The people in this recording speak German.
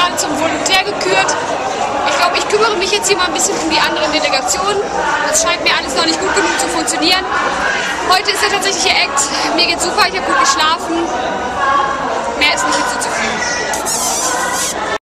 gerade zum Volontär gekürt. Ich glaube, ich kümmere mich jetzt hier mal ein bisschen um die anderen Delegationen. Das scheint mir alles noch nicht gut genug zu funktionieren. Heute ist der tatsächliche Act. Mir geht's super, ich habe gut geschlafen. Mehr ist nicht hinzuzufügen.